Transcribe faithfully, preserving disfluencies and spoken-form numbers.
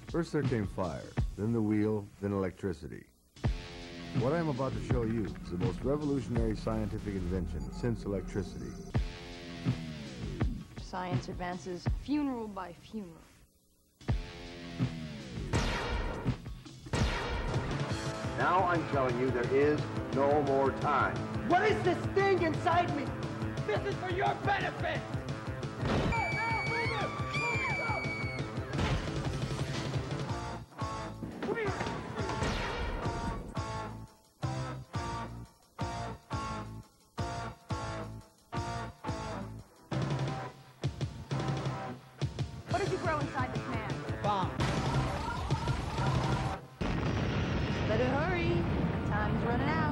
First there came fire, then the wheel, then electricity. What I am about to show you is the most revolutionary scientific invention since electricity. Science advances funeral by funeral. Now I'm telling you there is no more time. What is this thing inside me? This is for your benefit! What did you grow inside this man? Bomb. Better hurry. Time's running out.